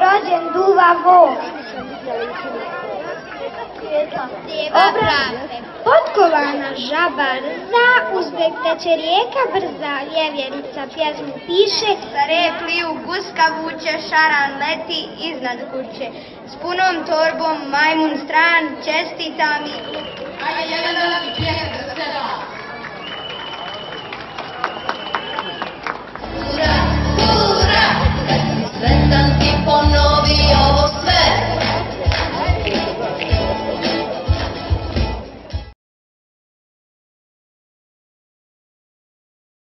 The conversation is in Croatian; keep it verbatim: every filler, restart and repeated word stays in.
rođen duva vo. Potkovana žaba rza, uzbeg teče rijeka brza, vjevjerica pjesmu piše, stare pliju, guska vuče, šaran leti iznad kuće, s punom torbom majmun stran, čestita mi. Ajde, jedan dan mi pjeva da se da.